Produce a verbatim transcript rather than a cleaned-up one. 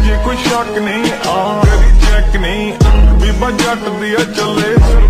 ਜੇ ਕੋਈ ਸ਼ੱਕ ਨਹੀਂ ਆ ਤੇਰੀ ਚੈੱਕ ਨਹੀਂ ਬੀਬਾ ਜੱਟ ਦੀ ਆ ਚੱਲੇ